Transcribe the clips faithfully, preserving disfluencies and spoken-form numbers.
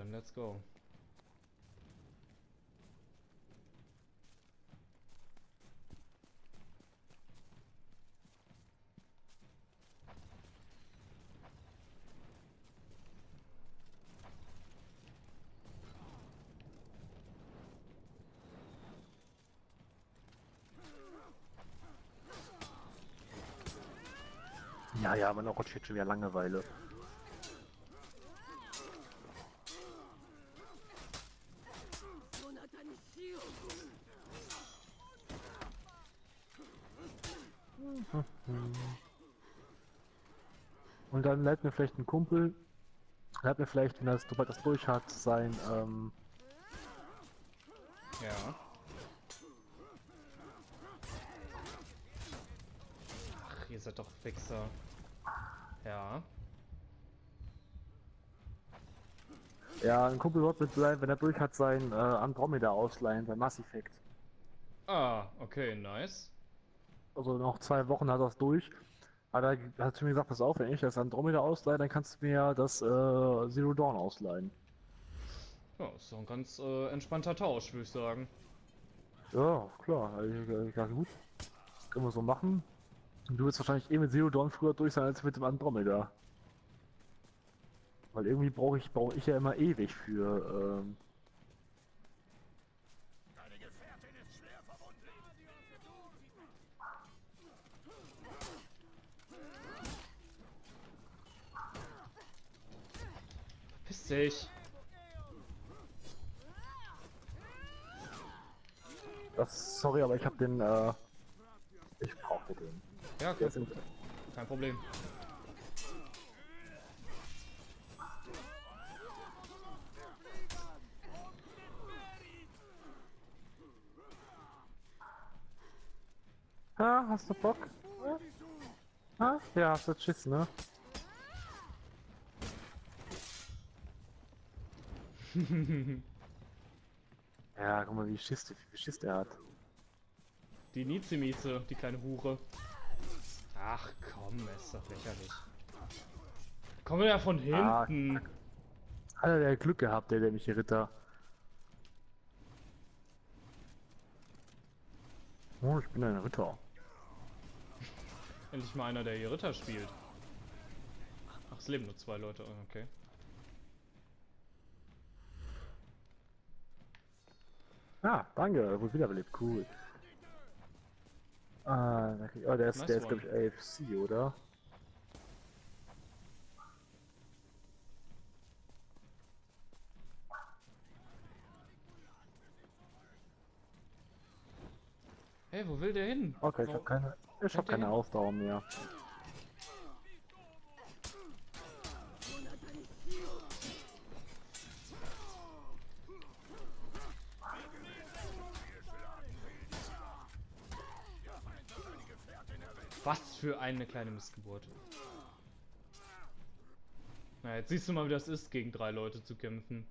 dann let's go. Ja, ja, man auch steht schon wieder Langeweile. Und dann leitet mir vielleicht ein Kumpel, leitet mir vielleicht, wenn er das, sobald das durch hat, sein, ähm... Ja. Ach, ihr seid doch Fixer. Ja. Ja, ein Kumpel wird mit sein, wenn er durch hat, sein äh, Andromeda ausleihen, sein Mass Effect. Ah, okay, nice. Also noch zwei Wochen hat er es durch. Aber er hat zu mir gesagt, pass auf, wenn ich das Andromeda ausleihe, dann kannst du mir das äh, Zero Dawn ausleihen. Ja, ist doch ein ganz äh, entspannter Tausch, würde ich sagen. Ja, klar. Ich, ich, ja, gut. Können wir so machen. Und du wirst wahrscheinlich eh mit Zero Dawn früher durch sein als mit dem Andromeda. Weil irgendwie brauche ich, brauche ich ja immer ewig für, ähm... Deine Gefährtin ist schwer verwundet. Piss dich. Das, sorry, aber ich habe den, äh... Ich brauche den. Ja, Der kein, sind, kein Problem. ah, hast du Bock? Ja, ah, ja, hast du Schiss, ne? Ja, guck mal, wie Schiss, wie viel Schiss der hat. Die Nizimize, die kleine Hure. Ach komm, ist doch lächerlich. Kommen wir ja von Ah, hinten. hat er der Glück gehabt, der dämliche Ritter. Oh, ich bin ein Ritter. Endlich mal einer, der hier Ritter spielt. Ach, es leben nur zwei Leute, okay. Ah, danke, wurde wiederbelebt, cool. Ah, da krieg- oh, der ist, Nice der ist one. glaube ich A F C, oder? Hey, wo will der hin? Okay, ich Wo- habe keine, ich Wo habe der keine hin? Ausdauer mehr. Was für eine kleine Missgeburt. Na, jetzt siehst du mal, wie das ist, gegen drei Leute zu kämpfen.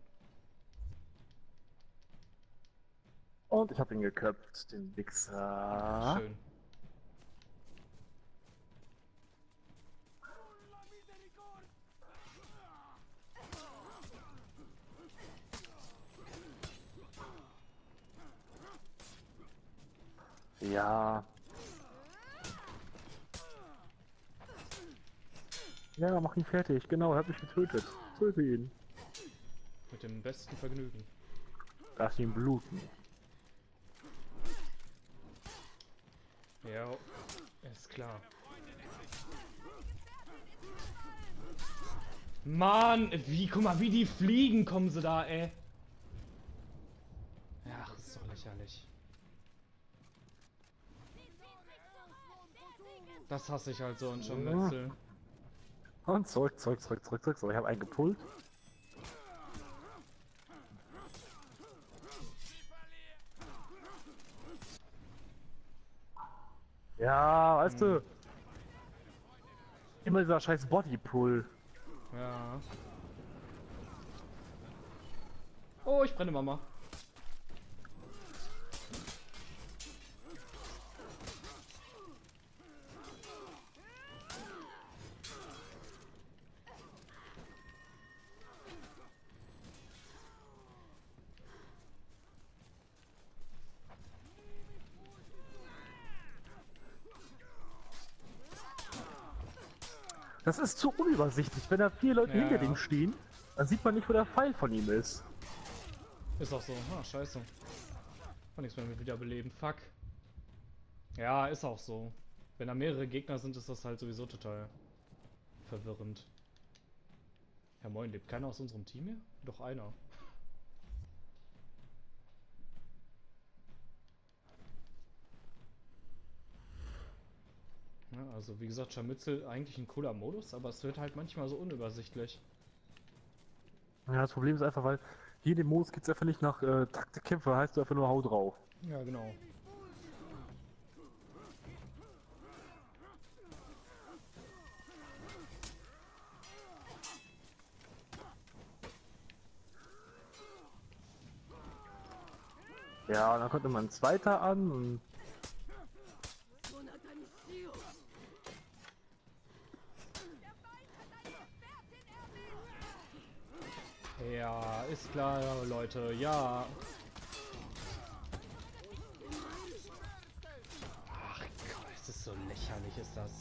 Und ich habe ihn geköpft, den Wichser. Schön. Ja. Ja, mach ihn fertig. Genau, er hat mich getötet. Töte ihn. Mit dem besten Vergnügen. Lass ihn bluten. Ja, ist klar. Mann, wie, guck mal, wie die fliegen, kommen sie da, ey. Ach, ist doch lächerlich. Das hasse ich halt so in Scharmützel. Und zurück, zurück, zurück, zurück, zurück. So, ich habe einen gepult. Ja, weißt du. Immer dieser scheiß Bodypull. Ja. Oh, ich brenne Mama. Das ist zu unübersichtlich. Wenn da vier Leute Ja, hinter ja. dem stehen, dann sieht man nicht, wo der Pfeil von ihm ist. Ist auch so. Ah, scheiße. Kann nichts mehr mit wiederbeleben. Fuck. Ja, ist auch so. Wenn da mehrere Gegner sind, ist das halt sowieso total verwirrend. Ja moin, lebt keiner aus unserem Team mehr? Doch einer. Ja, also wie gesagt, Scharmützel eigentlich ein cooler Modus, aber es wird halt manchmal so unübersichtlich. Ja, das Problem ist einfach, weil hier in dem Modus geht es einfach nicht nach äh, Taktikkämpfe, heißt du einfach nur hau drauf. Ja, genau. Ja, und dann kommt immer ein zweiter an und Ja, ist klar, Leute, ja. Ach Gott, es ist so lächerlich, ist das.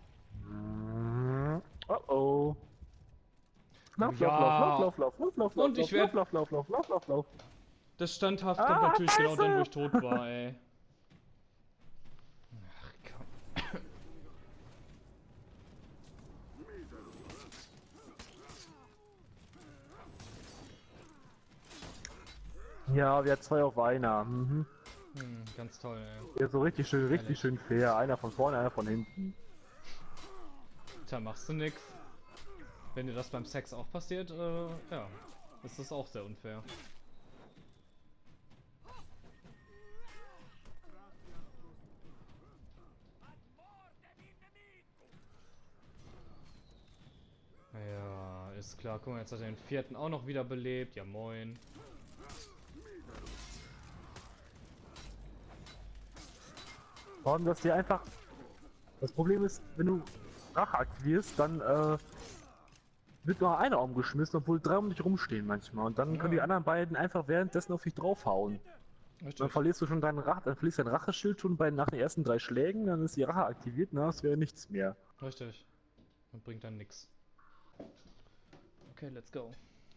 oh oh. Lauf, Ja. lauf, lauf, lauf, lauf, lauf, lauf, lauf, Und ich lauf, werd- lauf, lauf, lauf, lauf, lauf, lauf. Das standhaft Ah, kommt natürlich genau Scheiße. dann, wo ich tot war, ey. Ach komm. Ja, wir hatten zwei auf einer. Mhm. Hm, ganz toll, ey. Ja, so richtig schön, richtig Ehrlich. schön fair. Einer von vorne, einer von hinten. Tja, machst du nix. Wenn dir das beim Sex auch passiert, äh, ja, ist das auch sehr unfair. Ja, ist klar. Guck mal, jetzt hat er den vierten auch noch wieder belebt. Ja, moin. Vor allem, dass dir einfach... Das Problem ist, wenn du Rache aktivierst, dann äh, wird nur einer umgeschmissen, obwohl drei um dich rumstehen manchmal. Und dann können die Ja. anderen beiden einfach währenddessen auf dich draufhauen. Dann Richtig. verlierst du schon deinen Rach, dann verlierst dein Racheschild schon bei nach den ersten drei Schlägen, dann ist die Rache aktiviert, na, es wäre nichts mehr. Richtig. Und bringt dann nix. Okay, let's go.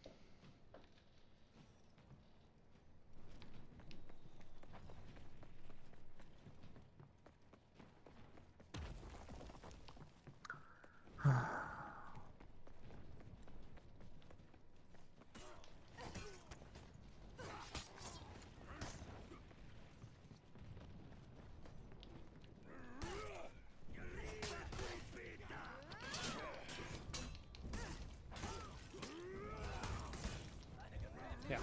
Ja.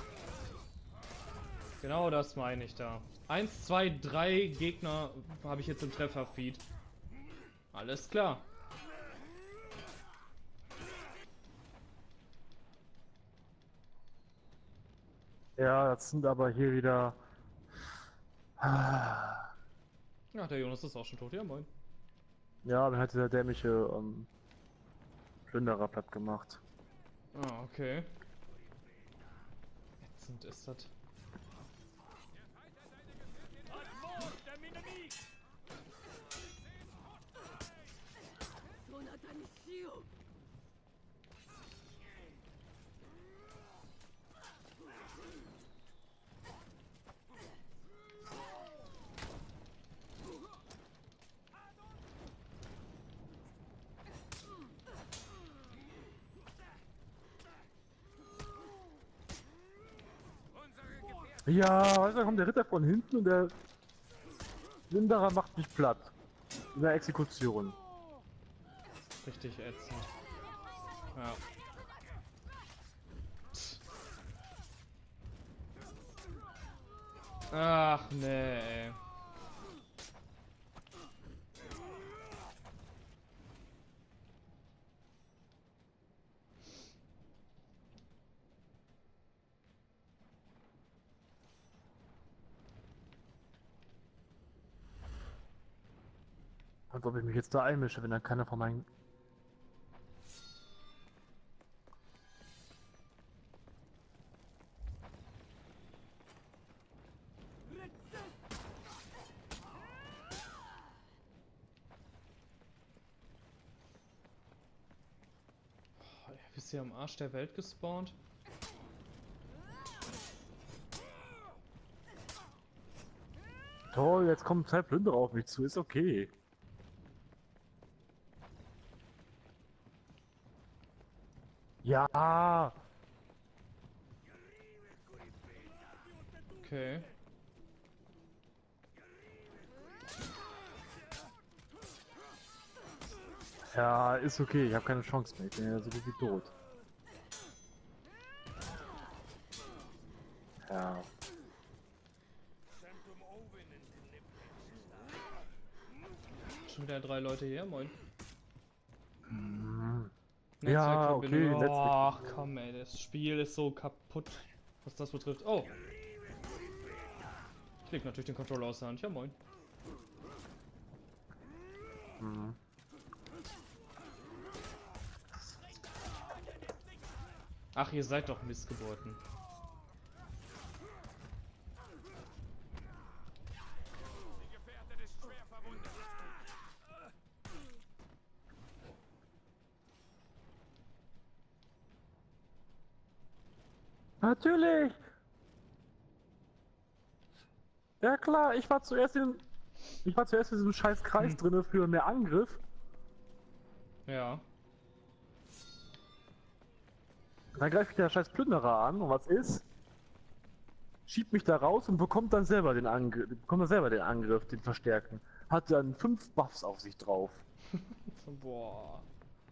Genau das meine ich da. Eins, zwei, drei Gegner habe ich jetzt im Trefferfeed. Alles klar. Ja, das sind aber hier wieder... Ja, der Jonas ist auch schon tot. Ja, moin. Ja, dann hat dieser dämliche ähm, Plünderer platt gemacht. Ah, okay. Ätzend ist das. Ja, weißt du, da kommt der Ritter von hinten und der Plünderer macht mich platt. In der Exekution. Richtig ätzend. Ja. Ach nee, ey. Als ob ich mich jetzt da einmische, wenn dann keiner von meinen... Ist hier am Arsch der Welt gespawnt? Toll, jetzt kommen zwei Plünderer auf mich zu, ist okay. Ja, Okay. ja, ist okay, ich habe keine Chance mehr, ich bin ja so gut wie tot. Ja. Schon wieder drei Leute hier, moin. Mhm. Netzwerkverbindung. okay, Netzwerk- Ach komm ey, das Spiel ist so kaputt, was das betrifft. Oh! Ich leg natürlich den Controller aus der Hand, ja moin. Mhm. Ach, ihr seid doch Missgeburten. Die Gefährtin ist schwer verwundet. Natürlich! Ja klar, ich war zuerst in, ich war zuerst in diesem scheiß Kreis Hm. drinne für mehr Angriff. Ja. Dann greift mich der scheiß Plünderer an und was ist? Schiebt mich da raus und bekommt dann selber den Angriff, bekommt dann selber den Angriff, den verstärken. Hat dann fünf Buffs auf sich drauf. Boah.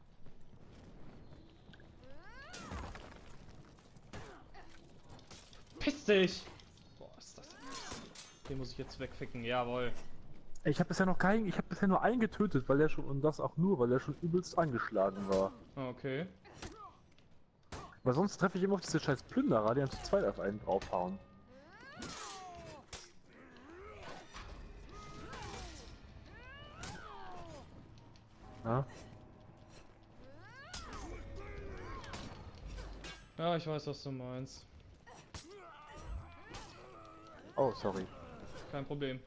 Piss dich! Boah, ist das denn jetzt? Den muss ich jetzt wegficken, jawohl. Ich habe bisher noch keinen, ich habe bisher nur einen getötet, weil der schon, und das auch nur, weil der schon übelst angeschlagen war. Okay. Weil sonst treffe ich immer auf diese scheiß Plünderer, die dann zu zweit auf einen draufhauen. Ja? Ja, ich weiß, was du meinst. Oh, sorry. Kein Problem.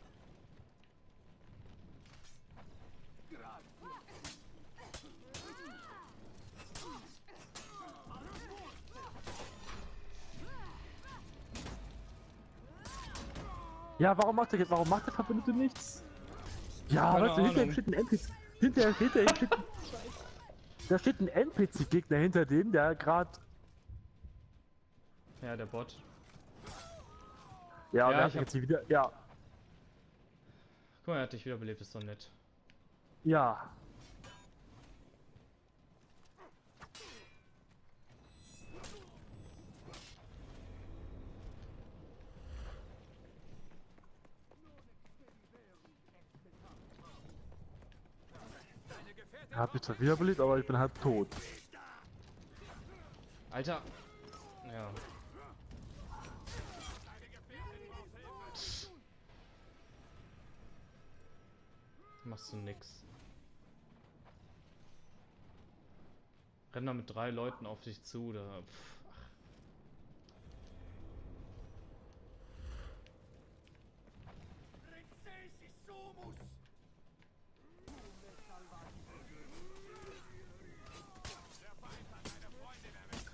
Ja, warum macht der jetzt, warum macht der Verbündete nichts? Ja, Keine weißt du, hinter ihm Ahnung. steht ein N P C. Hinter, hinter ihm steht, da steht ein N P C-Gegner hinter dem, der gerade. Ja, der Bot. Ja, Ja, der ich hat hab- jetzt hier wieder. Ja, Guck mal, er hat dich wiederbelebt, ist doch nett. ja. Deine Gefährtin Er hat mich zwar wiederbelebt, aber ich bin halt tot. Alter! Ja. Deine Gefährtin braucht Hilfe. Machst du nix. Renn da mit drei Leuten auf dich zu, oder. Pff, ach. Princesi Sumus. Der Feind hat eine Freundin erwischt.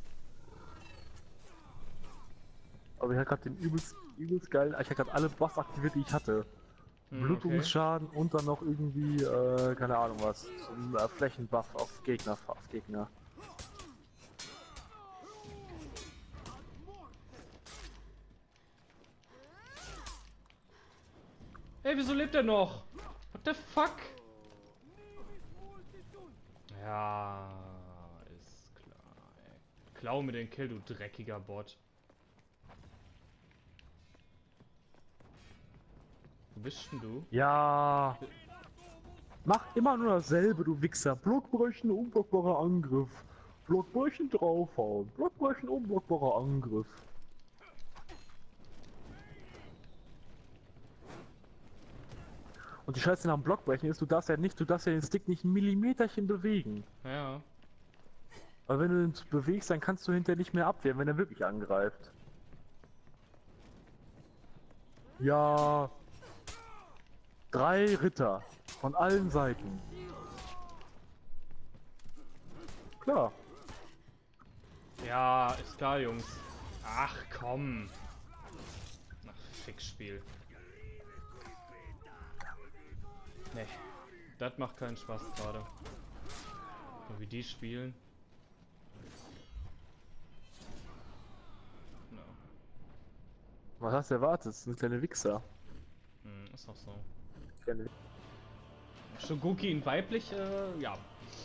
Aber ich hatte gerade den übelst, übelst geilen. Ich hatte gerade alle Buffs aktiviert, die ich hatte. Hm, Blutungsschaden und dann noch irgendwie, äh, keine Ahnung was. So ein äh, Flächenbuff auf Gegner, auf Gegner. Ey, wieso lebt er noch? What the fuck? Ja, ist klar, ey. Klau mir den Kill, du dreckiger Bot. Wo bist denn du? Ja. Mach immer nur dasselbe, du Wichser. Blockbrechen, unblockbarer Angriff. Blockbrechen draufhauen. Blockbrechen, unblockbarer Angriff. Und die Scheiße am Blockbrechen ist, du darfst ja nicht, du darfst ja den Stick nicht ein Millimeterchen bewegen. Ja. Weil wenn du ihn bewegst, dann kannst du hinterher nicht mehr abwehren, wenn er wirklich angreift. Ja. Drei Ritter. Von allen Seiten. Klar. Ja, ist klar, Jungs. Ach, komm. Ach, Fickspiel. Nee, das macht keinen Spaß gerade. So wie die spielen. No. Was hast du erwartet? Das sind kleine Wichser. Hm, ist auch so. Kleine Shogoki in weiblich, äh, ja.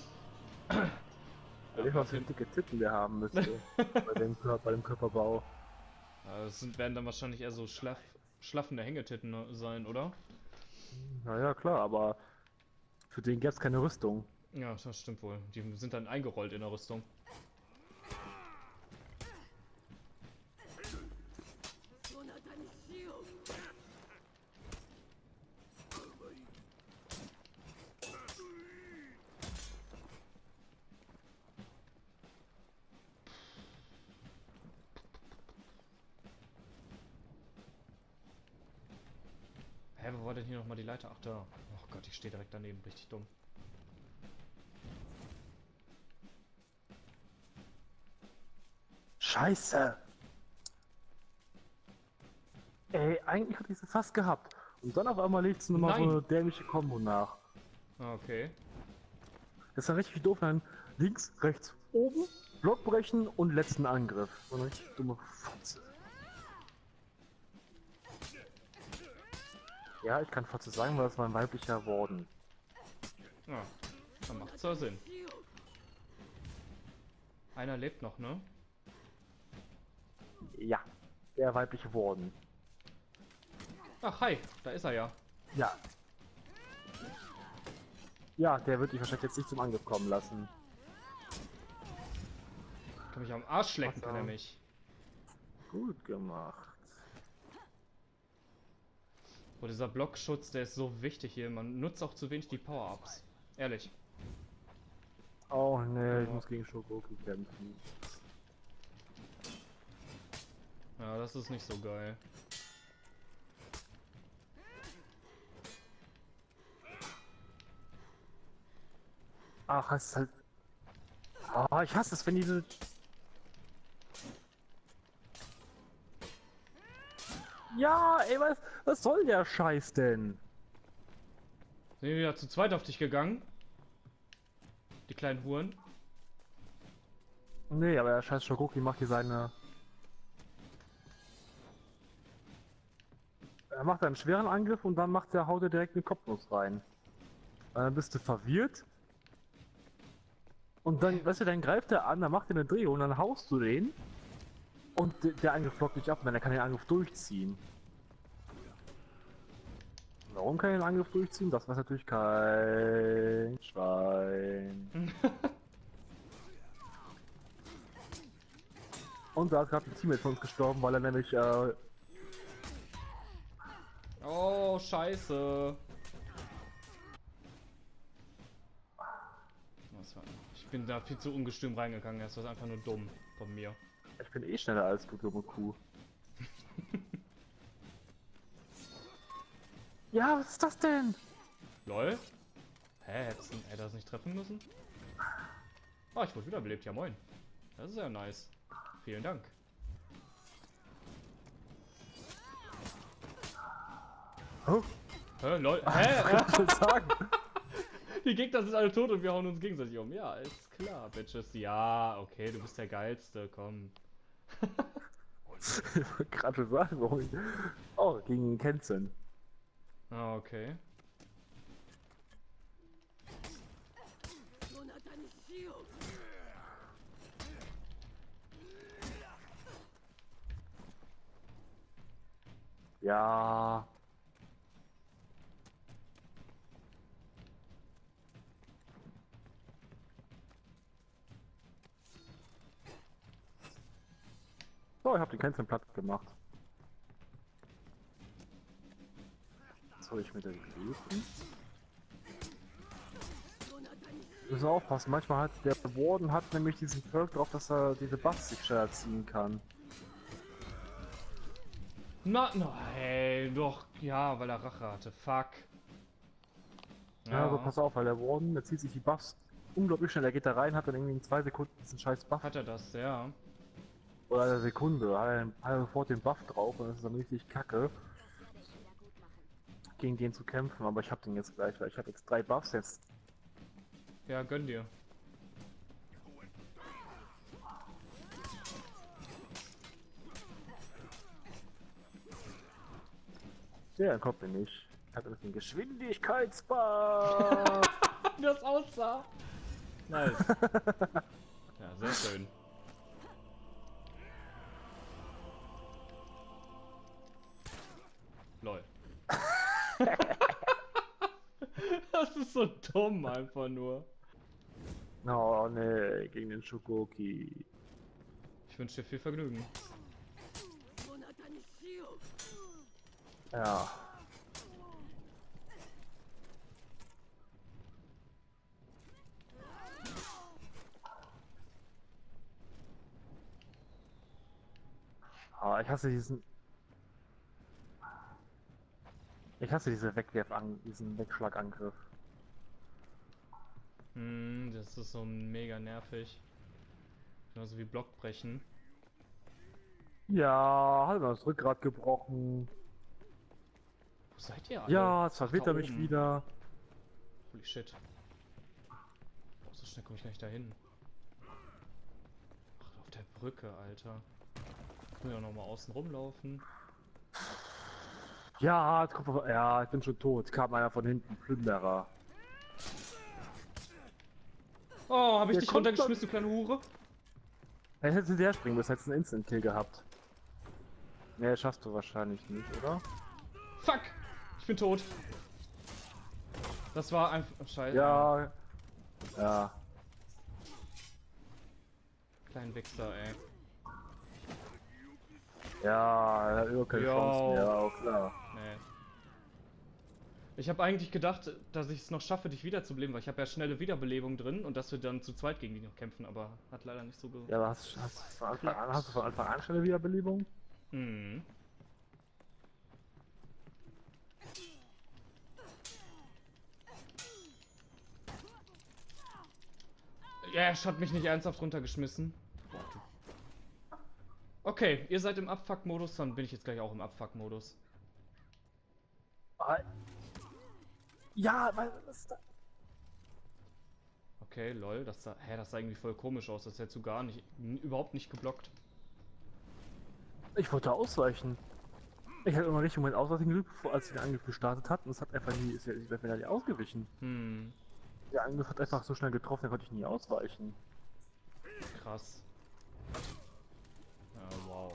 Weil ich was für dicke Titten der haben müsste. bei, dem Körper, bei dem Körperbau. Ja, das sind, werden dann wahrscheinlich eher so schlaff, schlaffende Hängetitten sein, oder? Naja, klar, aber für den gäbe es keine Rüstung. Ja, das stimmt wohl. Die sind dann eingerollt in der Rüstung. Hä, wo war denn hier nochmal die Leiter? Ach da. Oh Gott, ich stehe direkt daneben. Richtig dumm. Scheiße! Ey, eigentlich hatte ich sie fast gehabt. Und dann auf einmal legt sie nochmal so Nein. eine dämliche Kombo nach. Ah, okay. Das ist dann richtig doof. Dann links, rechts, oben, Block brechen und letzten Angriff. So eine richtig dumme Fotze. Ja, ich kann Fotze sagen, weil das war ein weiblicher Warden. Ja, dann macht's ja Sinn. Einer lebt noch, ne? Ja, der weibliche Warden. Ach, hi, da ist er ja. Ja. Ja, der wird dich wahrscheinlich jetzt nicht zum Angriff kommen lassen. Kann mich am Arsch lecken, Ach so. kann er mich. Gut gemacht. Boah, dieser Blockschutz, der ist so wichtig hier. Man nutzt auch zu wenig die Power-Ups. Ehrlich. Oh ne, ich Ja. muss gegen Shogoki kämpfen. Ja, das ist nicht so geil. Ach, es ist halt... Ah, ich hasse es, wenn diese... Ja, ey, was, was soll der Scheiß denn? Sind wir wieder zu zweit auf dich gegangen? Die kleinen Huren. Nee, aber der scheiß Shogoki macht hier seine... Er macht einen schweren Angriff und dann macht er, haut er direkt den Kopfnuss rein. Und dann bist du verwirrt. Und dann, weißt du, dann greift er an, dann macht er eine Drehung und dann haust du den. Und de- der Angriff blockt dich ab, denn er kann den Angriff durchziehen. Warum kann er den Angriff durchziehen? Das weiß natürlich kein Schwein. Und da ist gerade ein Teammate von uns gestorben, weil er nämlich äh, Oh, scheiße. Was war- Ich bin da viel zu ungestüm reingegangen. Das war einfach nur dumm von mir. ich bin eh schneller als du, dumme Kuh. Ja, was ist das denn? Lol? Hä, hättest du- hätte er das nicht treffen müssen? Oh, ich wurde wiederbelebt. Ja, moin. Das ist ja nice. Vielen Dank. Oh, Hä, lol? was Hä? soll ich sagen? Die Gegner sind alle tot und wir hauen uns gegenseitig um. Ja, ist klar, Bitches. Ja, okay, du bist der Geilste, komm. Ich wollte gerade sagen, warum ich... Oh, gegen Kenzen. Ah, okay. Ja. So, ich habe den Kenzen platt gemacht. Soll ich mit der Leben? Wir müssen aufpassen, manchmal hat der Warden hat nämlich diesen Perk drauf, dass er diese Buffs sich schneller ziehen kann. Na, nein, doch, ja, weil er Rache hatte. Fuck. Ja, also pass auf, weil der Warden, der zieht sich die Buffs unglaublich schnell, er geht da rein, hat dann irgendwie in zwei Sekunden diesen scheiß Buff. Hat er das, ja. Oder eine Sekunde, hat er, hat er sofort den Buff drauf und das ist dann richtig kacke, gegen den zu kämpfen, aber ich hab den jetzt gleich, weil ich habe jetzt drei Buffs jetzt. Ja, gönn dir. Der kommt mir nicht. Ich hatte einen Geschwindigkeitsbuff. Wie das aussah. Nice. Ja, sehr schön. Lol. Das ist so dumm einfach nur. Oh ne, gegen den Shogoki. Ich wünsche dir viel Vergnügen. Ja. Ah, ich hasse diesen. Ich hasse diese Wegwerf an, diesen Wegschlagangriff. Hm, das ist so mega nervig. Genauso wie Blockbrechen. Ja, hat mir das Rückgrat gebrochen. Wo seid ihr alle? Ja, jetzt Ach, da verwirrt er mich oben. wieder. Holy shit. Boah, so schnell komme ich gar nicht dahin. Ach, auf der Brücke, Alter. Können wir doch nochmal außen rumlaufen. Ja, jetzt kommt, ja, ich bin schon tot. Kam einer von hinten, Plünderer. Oh, habe ich Der dich kommt runtergeschmissen, du kleine Hure? Jetzt hättest du der springen müssen, hättest du einen Instant-Kill gehabt. Ne, schaffst du wahrscheinlich nicht, oder? Fuck! Ich bin tot. Das war einfach... Scheiße. Ja. Ja. Kleinen Wichser, ey. Ja, er hat überhaupt keine Jo. Chance mehr, auch klar. Nee. Ich habe eigentlich gedacht, dass ich es noch schaffe, dich wiederzubeleben, weil ich habe ja schnelle Wiederbelebung drin und dass wir dann zu zweit gegen die noch kämpfen, aber hat leider nicht so ge... Ja, aber hast, hast, du von Anfang an, hast du von Anfang an schnelle Wiederbelebung? Mhm. Ja, Ash hat mich nicht ernsthaft runtergeschmissen. Okay, ihr seid im Abfuck-Modus, dann bin ich jetzt gleich auch im Abfuck-Modus. Ah. Ja, was ist da? Okay, lol, das sah, hä, das sah irgendwie voll komisch aus, das hättest du gar nicht, n- überhaupt nicht geblockt. Ich wollte ausweichen. Ich hatte immer richtig Moment ausweichen gedrückt, bevor als ich den Angriff gestartet hat und es hat einfach nie, ist ja, ich bin ja nicht ausgewichen. Hm, Der Angriff hat einfach so schnell getroffen, da konnte ich nie ausweichen. krass. Ja, wow.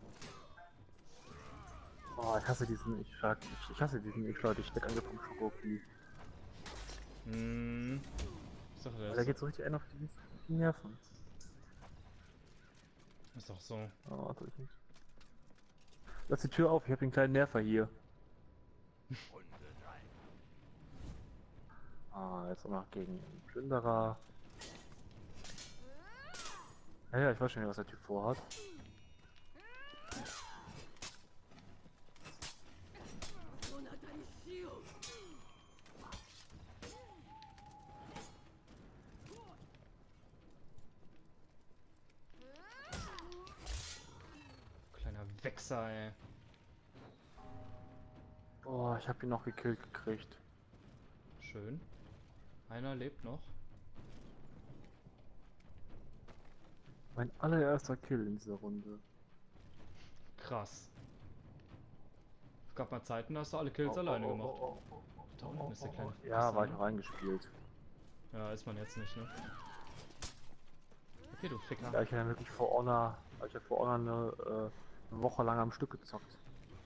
Oh, ich hasse diesen, ich schlag, ich, ich hasse diesen, ich schlage dich weg Angriff vom Schokoki. Hm. Ich sag Weil das. der geht so richtig ein auf die, auf die Nerven. Ist doch so. Oh, tue ich nicht. Lass die Tür auf, ich habe den kleinen Nerver hier. Ah, jetzt auch noch gegen den Plünderer. Ja, ja, ich weiß schon nicht, was der Typ vorhat. Kleiner Wichser, ey. Boah, ich habe ihn noch gekillt gekriegt. Schön. Einer lebt noch. Mein allererster Kill in dieser Runde. Krass. Es gab mal Zeiten, da hast du alle Kills Oh, alleine oh, gemacht. oh, oh, oh, Da unten ist der kleine oh. Ja, Wichser, war ich ne? auch reingespielt. Ja, ist man jetzt nicht, ne? Okay, du Ficker. Ja, ich habe ja wirklich vor Honor, ich habe vor Honor eine, äh, eine Woche lang am Stück gezockt.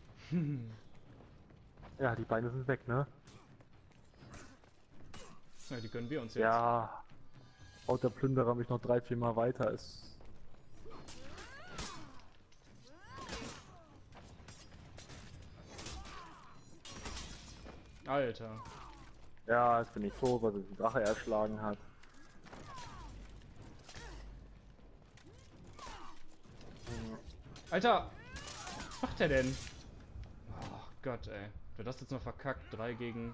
Ja, die Beine sind weg, ne? Ja, die gönnen wir uns jetzt. Ja. Haut der Plünderer mich noch drei, vier Mal weiter ist. Alter. Ja, jetzt bin ich tot, weil er den Drache erschlagen hat. Alter! Was macht der denn? Oh Gott, ey. Wer das jetzt noch verkackt? drei gegen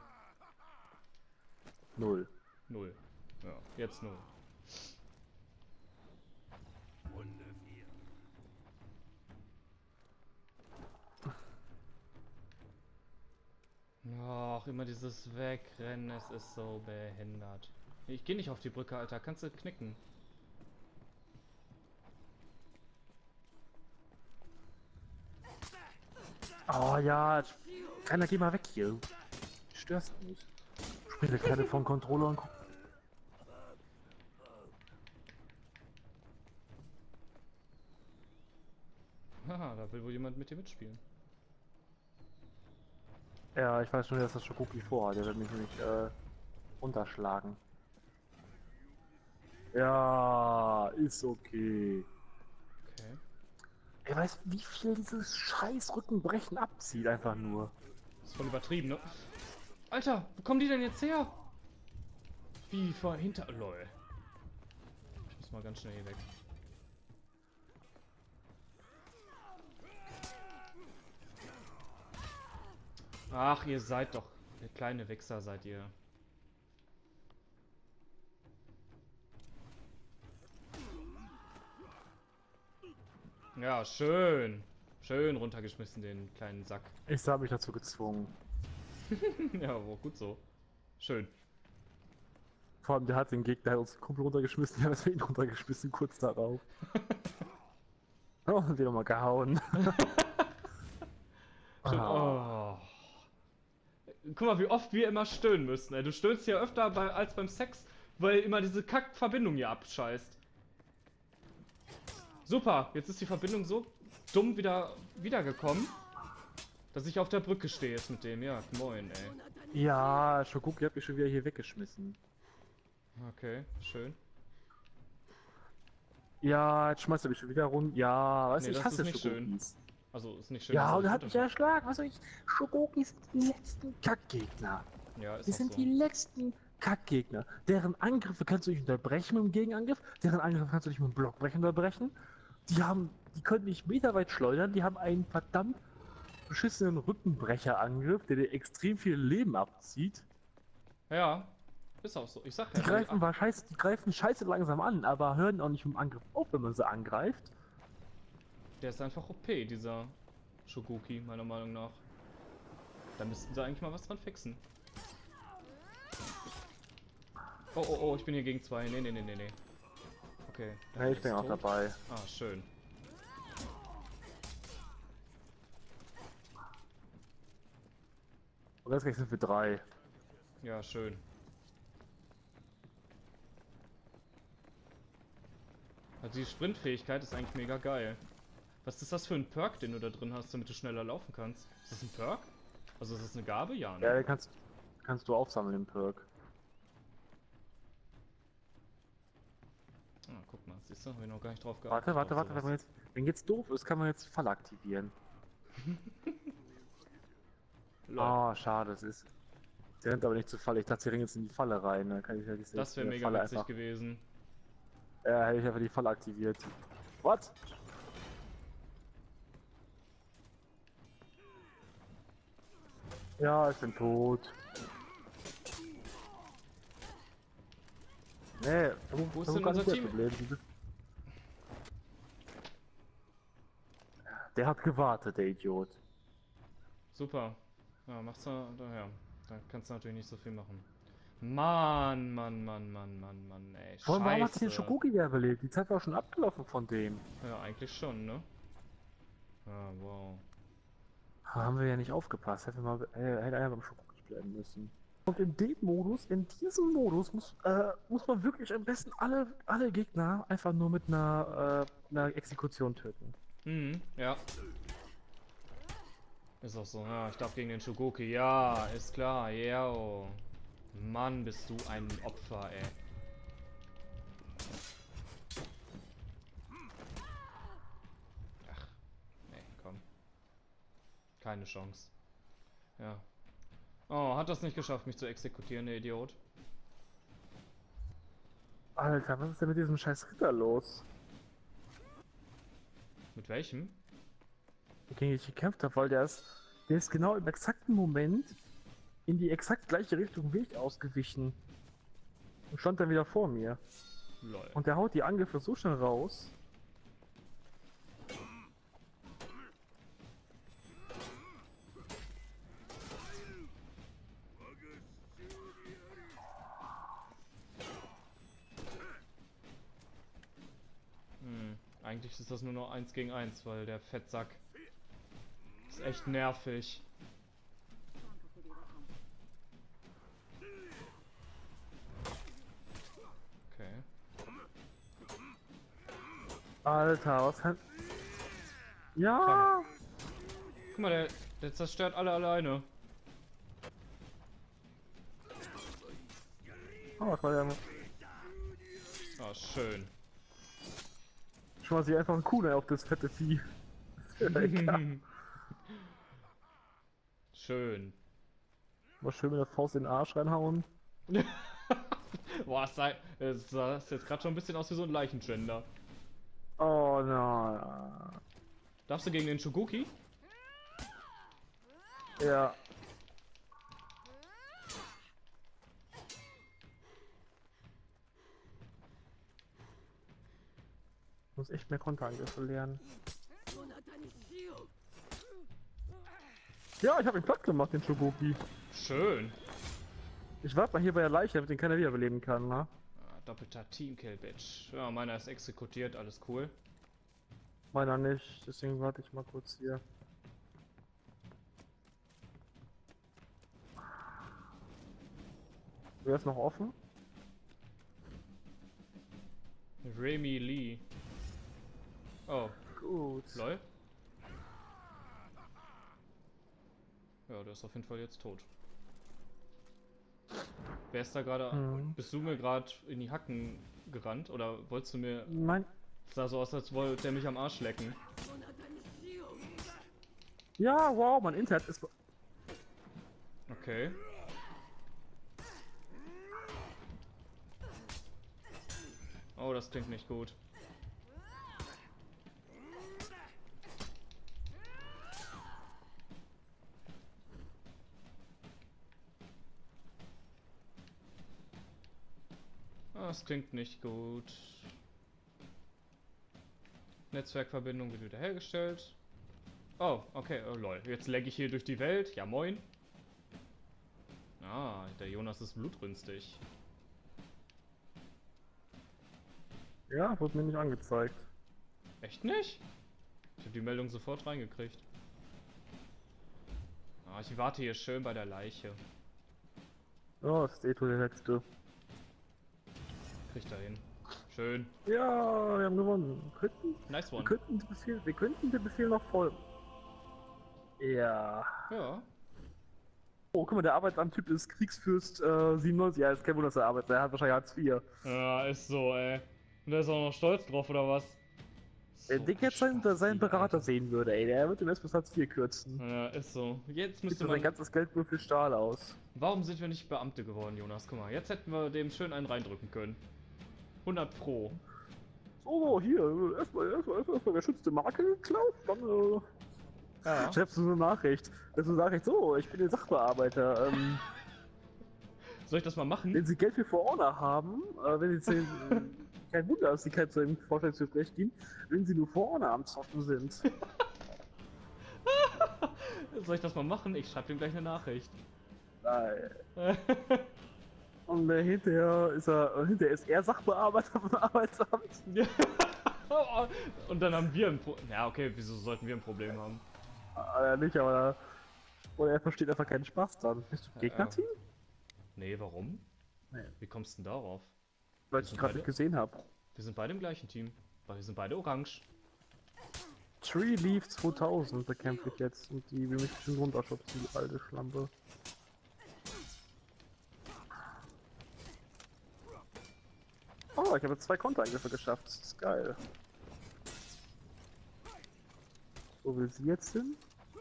Null. null. Ja, jetzt null. immer dieses Wegrennen, es ist so behindert. Ich gehe nicht auf die Brücke, Alter. Kannst du knicken? Oh ja, keiner geh mal weg hier. Du störst mich. Spring der Kleine vom Controller und guck. Haha, da will wohl jemand mit dir mitspielen. Ja, ich weiß schon, dass das Schokoki vorhat. Der wird mich nämlich äh, unterschlagen. Ja, ist okay. Okay. Er weiß, wie viel dieses scheiß Rückenbrechen abzieht, einfach nur. Das ist voll übertrieben, ne? Alter, wo kommen die denn jetzt her? Wie vor hinter... Lol. Ich muss mal ganz schnell hier weg. Ach, ihr seid doch... Der kleine Wichser seid ihr. Ja, schön. Schön runtergeschmissen, den kleinen Sack. Ich habe mich dazu gezwungen. Ja, aber gut so. Schön. Vor allem, der hat den Gegner, der hat uns den Kumpel runtergeschmissen, der hat ihn runtergeschmissen, kurz darauf. Oh, und wieder mal gehauen. Schön. Ah. Oh. Guck mal, wie oft wir immer stöhnen müssen. Ey. Du stöhnst ja öfter bei, als beim Sex, weil immer diese Kack-Verbindung hier abscheißt. Super, jetzt ist die Verbindung so dumm wieder wiedergekommen, dass ich auf der Brücke stehe jetzt mit dem. Ja, moin, ey. Ja, Schokoki hat mich schon wieder hier weggeschmissen. Okay, schön. Ja, jetzt schmeißt er mich schon wieder runter. Ja, weißt du, Nee, ich das hasse ist nicht schön. Schokokis. Also, ist nicht schön. Ja, dass und er er hat dich mich erschlagen. Was soll ich? Schokokis sind die letzten Kackgegner. runter- Ja, ist Die auch sind so. die letzten Kackgegner. Deren Angriffe kannst du nicht unterbrechen mit dem Gegenangriff. Deren Angriffe kannst du nicht mit dem Blockbrechen unterbrechen. Die haben, die können dich meterweit schleudern. Die haben einen verdammt beschissenen Rückenbrecherangriff, der dir extrem viel Leben abzieht. Ja, ist auch so. Ich sag ja. Die greifen, war scheiße, die greifen scheiße langsam an, aber hören auch nicht im Angriff auf, wenn man sie angreift. Der ist einfach O P, dieser Shogoki, meiner Meinung nach. Da müssten sie eigentlich mal was dran fixen. Oh, oh, oh, ich bin hier gegen zwei. Nee, nee, nee, nee, nee. Okay. der Ja, ich ist bin auch tot. dabei. Ah, schön. Und jetzt sind wir drei. Ja, schön. Also die Sprintfähigkeit ist eigentlich mega geil. Was ist das für ein Perk, den du da drin hast, damit du schneller laufen kannst? Ist das ein Perk? Also ist das eine Gabe? Ja, ne? Ja, den kannst, kannst du aufsammeln, den Perk. Ah, guck mal, siehst du, hab ich noch gar nicht drauf geachtet. Warte, warte, auf warte, wenn, sowas. man jetzt, wenn jetzt doof ist, kann man jetzt Falle aktivieren. Lol. Ah, schade, es ist. Der rennt aber nicht zur Falle. Ich dachte, sie rennen jetzt in die Falle rein. Dann kann ich ja diese Das wäre diese mega Falle witzig einfach. gewesen. Ja, hätte ich einfach die Falle aktiviert. What? Ja, ich bin tot. Nee, du, Wo ist du denn gar unser nicht das Team? Problem. Du bist- Der hat gewartet, der Idiot. Super. Ja, machst du daher. Da kannst du natürlich nicht so viel machen. Mann, Mann, Mann, Mann, Mann, Mann, ey. Vor allem, warum hat sich den Scheiße. Schokoki wieder überlebt? Die Zeit war schon abgelaufen von dem. Ja, eigentlich schon, ne? Ja, wow. Haben wir ja nicht aufgepasst. Hätte mal, äh, hätte einer beim Schokoki bleiben müssen. Und in dem Modus, in diesem Modus, muss, äh, muss man wirklich am besten alle, alle Gegner einfach nur mit einer, äh, einer Exekution töten. Mhm, ja. Ist auch so, ja, ich darf gegen den Shogoki. Ja, ist klar, ja. Oh. Mann, bist du ein Opfer, ey. Ach, nee, komm. Keine Chance. Ja. Oh, hat das nicht geschafft, mich zu exekutieren, der Idiot. Alter, was ist denn mit diesem scheiß Ritter los? Mit welchem? Gegen den ich gekämpft habe, weil der ist, der ist genau im exakten Moment in die exakt gleiche Richtung wie ich ausgewichen. Und stand dann wieder vor mir. Lol. Und der haut die Angriffe so schnell raus. Eigentlich ist das nur noch eins gegen eins, weil der Fettsack ist echt nervig. Okay. Alter, was kann... Ja! Guck mal, der, der zerstört alle alleine. Oh, das war ja... Ah, schön. Schon mal sich einfach ein Kuhn auf das fette Vieh. Schön. Mal schön mit der Faust in den Arsch reinhauen. Boah, es sah, es sah jetzt gerade schon ein bisschen aus wie so ein Leichenschänder. Oh nein. Darfst du gegen den Chogoki? Ja. Ich muss echt mehr Konterangriffe lernen. Ja, ich habe ihn platt gemacht, den Chogoki. Schön. Ich warte mal hier bei der Leiche, damit den keiner wiederbeleben kann, ne? Ah, doppelter Teamkill, Bitch. Ja, meiner ist exekutiert, alles cool. Meiner nicht, deswegen warte ich mal kurz hier. Wer ist noch offen? Remy Lee. Oh, Gut. lol. Ja, der ist auf jeden Fall jetzt tot. Wer ist da gerade? Mhm. Bist du mir gerade in die Hacken gerannt? Oder wolltest du mir... Nein. Es sah so aus, als wollte der mich am Arsch lecken. Ja, wow, mein Internet ist... Okay. Oh, das klingt nicht gut. Das klingt nicht gut. Netzwerkverbindung wird wieder hergestellt. Oh, okay, oh lol. Jetzt lag ich hier durch die Welt. Ja, moin. Ah, der Jonas ist blutrünstig. Ja, wurde mir nicht angezeigt. Echt nicht? Ich habe die Meldung sofort reingekriegt. Ah, ich warte hier schön bei der Leiche. Oh, das ist Eto der letzte. Krieg da hin. Schön. Ja, wir haben gewonnen. Wir könnten, Nice wir one. könnten, den Befehl, wir könnten den Befehl noch folgen. Ja. Ja. Oh, guck mal, der Arbeitsamttyp ist Kriegsfürst äh, siebenundneunzig. Ja, ist kein Wunder, dass er arbeitet. Der hat wahrscheinlich Hartz vier. Ja, ist so, ey. Und der ist auch noch stolz drauf, oder was? Wenn So Dick jetzt seinen, Spasti, seinen Berater Alter. sehen würde, ey, der würde ihm erst bis Hartz vier kürzen. Ja, ist so. Jetzt Gibt müsste sein man... ganzes Geld nur für Stahl aus. Warum sind wir nicht Beamte geworden, Jonas? Guck mal, jetzt hätten wir dem schön einen reindrücken können. hundert Pro. So, hier, erstmal erstmal erstmal geschützte Marke geklaut, dann äh, Ja. schreibst du so eine Nachricht. Das ist eine Nachricht, so, ich bin der Sachbearbeiter. Ähm, Soll ich das mal machen? wenn Sie Geld für For Honor haben, äh, wenn Sie zehn, kein Wunder, dass Sie kein zu einem Vorstellungsgespräch gehen, wenn Sie nur For Honor am Zocken sind. Soll ich das mal machen? Ich schreibe ihm gleich eine Nachricht. Nein. Und äh, hinterher ist er, äh, hinterher ist er Sachbearbeiter vom Arbeitsamt. Und dann haben wir ein Problem. Ja, okay, wieso sollten wir ein Problem haben? Äh, nicht, aber oder er versteht einfach keinen Spaß dran. Bist du Ja, Gegnerteam? Nee, warum? Nee. Wie kommst du denn darauf? Weil Wir ich sind gerade beide- nicht gesehen habe. Wir sind beide im gleichen Team. Weil wir sind beide orange. Tree Leaf zweitausend bekämpfe ich jetzt und die will mich schon runterschubsen, die alte Schlampe. Oh, ich habe jetzt zwei Konterangriffe geschafft. Das ist geil. Wo will sie jetzt hin?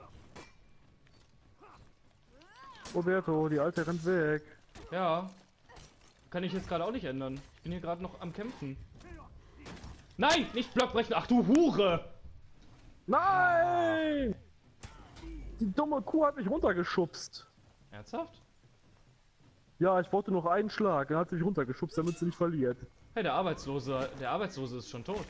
Roberto, die alte rennt weg. Ja. Kann ich jetzt gerade auch nicht ändern. Ich bin hier gerade noch am Kämpfen. Nein, nicht Blockbrechen. Ach du Hure! Nein! Die dumme Kuh hat mich runtergeschubst. Ernsthaft? Ja, ich wollte noch einen Schlag, dann hat sie mich runtergeschubst, damit sie nicht verliert. Hey, der Arbeitslose, der Arbeitslose ist schon tot.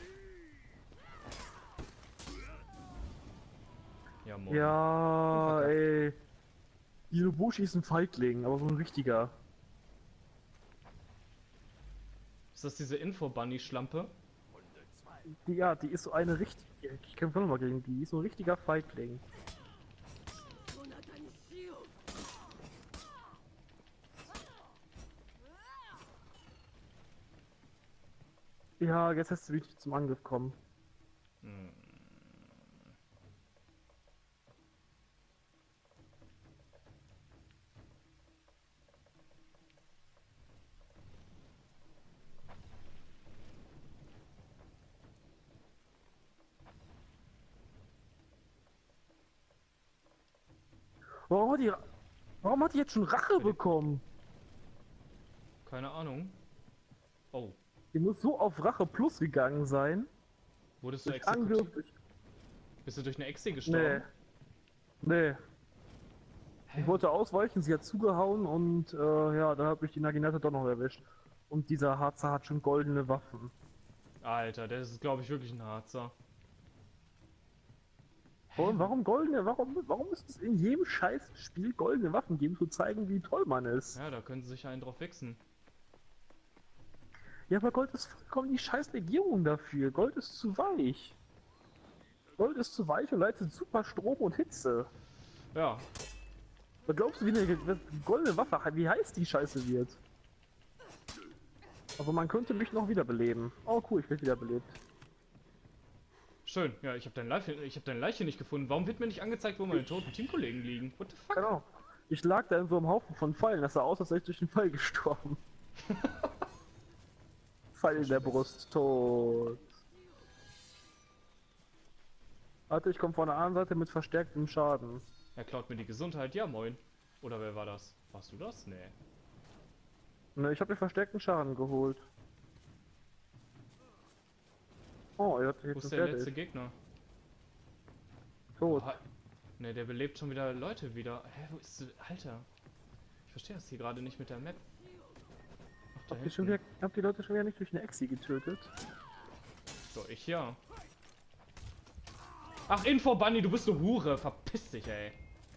Ja, moin. Ja, Verkackt. ey. Die Nobushi ist ein Feigling, aber so ein richtiger. Ist das diese Info-Bunny-Schlampe? die, ja, die ist so eine richtige. Ich kämpfe nochmal gegen die. Die ist so ein richtiger Feigling. Ja, jetzt hast du wirklich zum Angriff kommen. Hm. Warum hat die, warum hat die jetzt schon Rache bekommen? Keine Ahnung. Oh. Die muss so auf Rache plus gegangen sein. Wurdest du Durch exekutiert? Angriff, durch... Bist du durch eine Exe Nee. gestorben? Nee. Hä? Ich wollte ausweichen, sie hat zugehauen und äh, ja, da habe ich die Naginata doch noch erwischt. Und dieser Harzer hat schon goldene Waffen. Alter, das ist glaube ich wirklich ein Harzer. Und warum goldene, warum, warum ist es in jedem scheiß Spiel goldene Waffen geben, zu zeigen, wie toll man ist? Ja, da können sie sich einen drauf wichsen. Ja, aber Gold ist vollkommen die scheiß Legierung dafür. Gold ist zu weich. Gold ist zu weich und leitet super Strom und Hitze. Ja, Was glaubst du, wie eine ge- goldene Waffe, wie heiß die Scheiße wird? Aber man könnte mich noch wiederbeleben. Oh cool, ich werde wiederbelebt. schön. Ja, ich habe dein Leiche, ich habe deine Leiche nicht gefunden. Warum wird mir nicht angezeigt, wo meine toten Teamkollegen liegen? What the fuck? Genau. Ich lag da in so einem Haufen von Pfeilen. Das sah aus, als wäre ich durch den Pfeil gestorben. Pfeil in der Brust, tot. Warte, ich komme von der anderen Seite mit verstärktem Schaden. Er klaut mir die Gesundheit. Ja, moin. Oder wer war das? Warst du das? Nee. Ne, ich habe mir verstärkten Schaden geholt. Oh, er hat Wo jetzt ist ein der letzte fertig. Gegner? Tot. Ne, der belebt schon wieder Leute wieder. Hä, wo ist du? Alter. Ich verstehe das hier gerade nicht mit der Map. Ach, da Habt ihr, schon hinten. wieder, habt die Leute schon wieder nicht durch eine Exi getötet? So, ich ja. Ach, Info Bunny, du bist eine Hure. Verpiss dich, ey.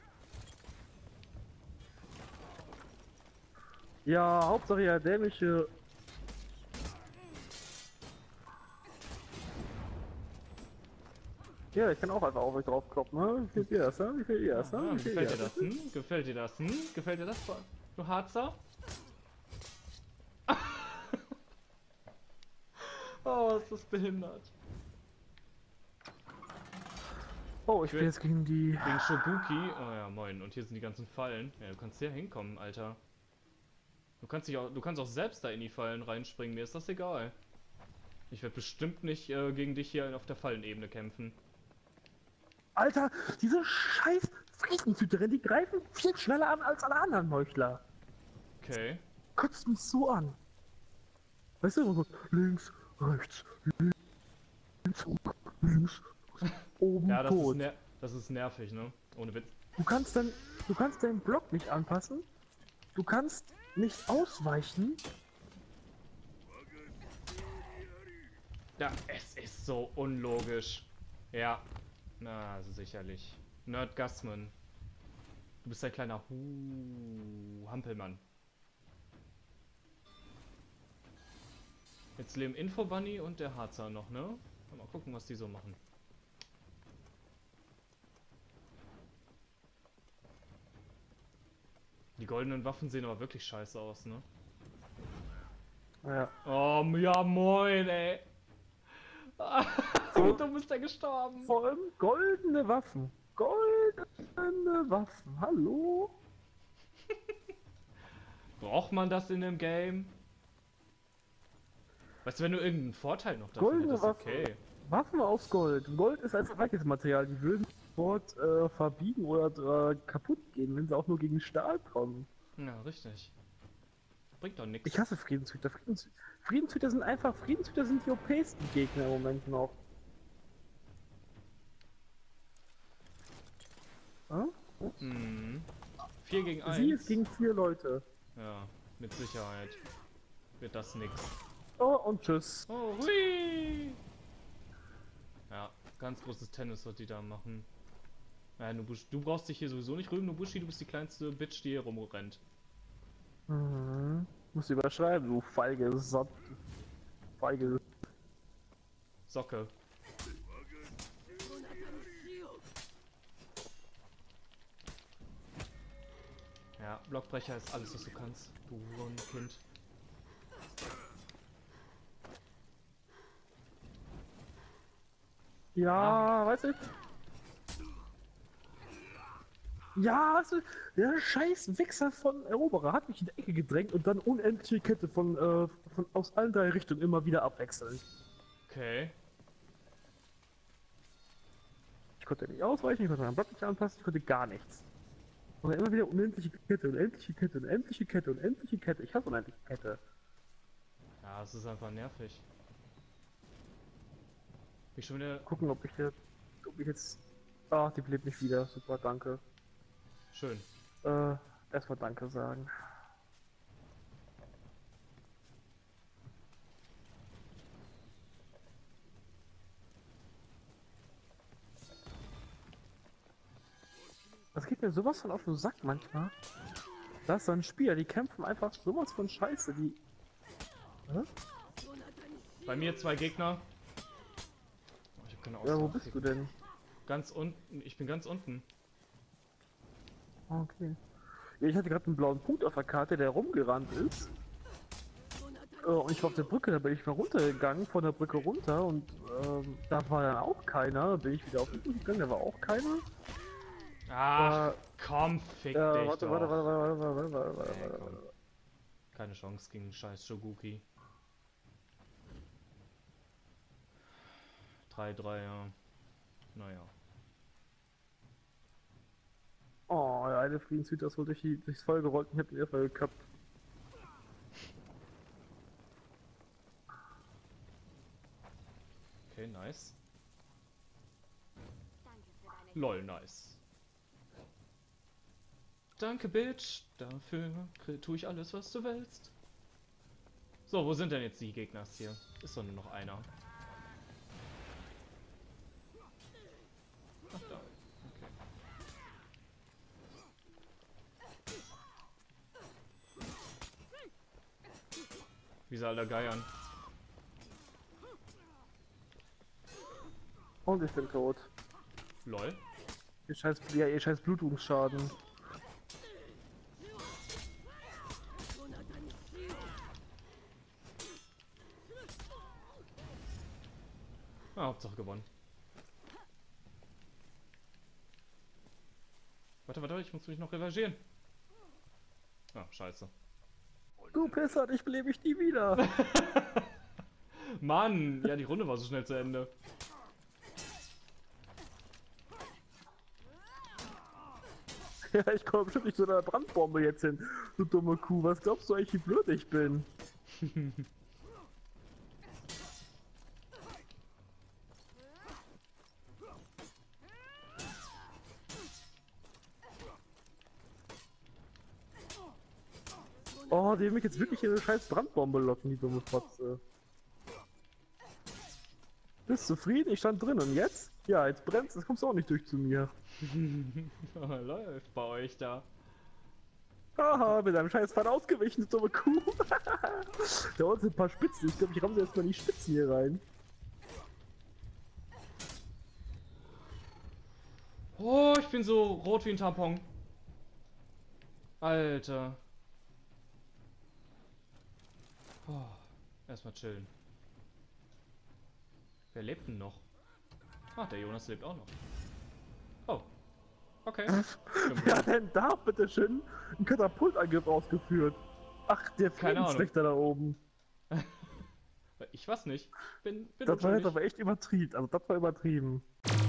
Ja, Hauptsache ja dämliche. Ja, ich kann auch einfach auf euch drauf kloppen, ne? Wie fehlt dir das, ne? Wie fehlt dir das, ne? Ja, Wie fehlt gefällt dir dir das, hm? Gefällt dir das, hm? Gefällt dir das, du Harzer? Oh, ist das behindert. Oh, ich will- bin jetzt gegen die. Wegen Shobuki. Oh ja, moin. Und hier sind die ganzen Fallen. Ja, du kannst hier hinkommen, Alter. Du kannst dich auch, du kannst auch selbst da in die Fallen reinspringen. Mir ist das egal. Ich werde bestimmt nicht äh, gegen dich hier auf der Fallenebene kämpfen. Alter, diese scheiß Friedensüterin, die greifen viel schneller an als alle anderen Meuchler. Okay. Kotzt mich so an. Weißt du, immer so links, rechts, links, links, oben, Ja, das ist, tot. ner das ist nervig, ne? Ohne Witz. Du kannst dann, du kannst deinen Block nicht anpassen. Du kannst nicht ausweichen. Ja, es ist so unlogisch. Ja. Na, also sicherlich. Nerd Gassman. Du bist ein kleiner Hu Hampelmann. Jetzt leben Info Bunny und der Harzer noch, ne? Mal gucken, was die so machen. Die goldenen Waffen sehen aber wirklich scheiße aus, ne? Ja. Oh, ja moin, ey. Wie dumm ist der gestorben? Vor allem goldene Waffen. Goldene Waffen. Hallo? Braucht man das in dem Game? Weißt du, wenn du irgendeinen Vorteil noch davon Goldene hättest, Waffen. okay. Waffen aus Gold. Gold ist einfach weiches Material. Die würden sofort äh, verbiegen oder äh, kaputt gehen, wenn sie auch nur gegen Stahl kommen. Ja, richtig. Bringt doch nichts. Ich hasse Friedenshüter. Friedens Friedenshüter sind einfach, Friedenshüter sind die O P-sten Gegner im Moment noch. Hm? Mhm. vier gegen Sie eins. ist gegen vier Leute. Ja, mit Sicherheit. Wird das nix. Oh, und tschüss. Oh, hui! Ja, ganz großes Tennis, was die da machen. Ja, Nobushi, du brauchst dich hier sowieso nicht rühmen, Nobushi, du bist die kleinste Bitch, die hier rumrennt. Mhm. Musst du überschreiben, du feige Sott. Feige. Socke. Ja, Blockbrecher ist alles, was du kannst. Du Hurenkind. Ja, weißt du? Ja, weißt du, der scheiß Wichser von Eroberer hat mich in die Ecke gedrängt und dann unendliche Kette von, äh, von aus allen drei Richtungen immer wieder abwechseln. Okay. Ich konnte nicht ausweichen, ich konnte meinen Block nicht anpassen, ich konnte gar nichts. Und dann immer wieder unendliche Kette, unendliche Kette, unendliche Kette, unendliche Kette. Ich hasse unendliche Kette. Ja, es ist einfach nervig. Ich schon wieder. Gucken, ob ich jetzt, ob ich jetzt... Ah, die belebt mich wieder. Super, danke. Schön. Äh, erstmal danke sagen. Das geht mir sowas von auf den Sack manchmal. Da ist so ein Spieler, die kämpfen einfach sowas von Scheiße, die... Hä? Bei mir zwei Gegner. Oh, ich hab keine Ja, wo Ausdauer. bist du denn? Ganz unten. Ich bin ganz unten. Okay. Ja, ich hatte gerade einen blauen Punkt auf der Karte, der rumgerannt ist. Äh, und ich war auf der Brücke, da bin ich mal runtergegangen, von der Brücke runter und ähm, da war dann auch keiner. Da bin ich wieder auf den Brücke gegangen, da war auch keiner. Ach, Äh, komm, fick Ja, dich warte, doch. warte, warte, warte, warte, warte, warte, Nee, warte, komm. warte. Keine Chance gegen scheiß Shoguki. drei drei, ja. Naja. Oh, der eine Friedenshüter ist wohl durch die, durchs Feuer gerollt und ich hab ihn erstmal gekappt. Okay, nice. Lol, nice. Danke, Bitch. Dafür tue ich alles, was du willst. So, wo sind denn jetzt die Gegner hier? Ist doch nur noch einer. Ach, da. Okay. Wie sie alle geiern. Und ich bin tot. Lol. Ihr scheiß, ja, ihr scheiß Blutungsschaden. Ah, Hauptsache gewonnen. Warte, warte, ich muss mich noch revanchieren. Ah, scheiße. Du Pisser, dich belebe ich nie wieder. Mann, ja, die Runde war so schnell zu Ende. Ja, ich komme bestimmt nicht zu einer Brandbombe jetzt hin. Du dumme Kuh, was glaubst du eigentlich, wie blöd ich bin? Oh, die will mich jetzt wirklich in eine scheiß Brandbombe locken, die dumme Fotze. Bist zufrieden? Ich stand drin und jetzt? Ja, jetzt brennt's, jetzt kommst du auch nicht durch zu mir. Läuft bei euch da. Haha, mit einem scheiß Pfad ausgewichen, du dumme Kuh. Da unten sind ein paar Spitzen, ich glaube, ich ramme jetzt mal die Spitzen hier rein. Oh, ich bin so rot wie ein Tampon. Alter. Oh, erstmal chillen. Wer lebt denn noch? Ah, der Jonas lebt auch noch. Oh. Okay. Wer hat denn da bitteschön einen Katapultangriff ausgeführt? Ach, der Keine Ahnung. Friedenswächter da oben. Ich weiß nicht. Bin, bin Das war jetzt unschuldig. aber echt übertrieben. Also das war übertrieben.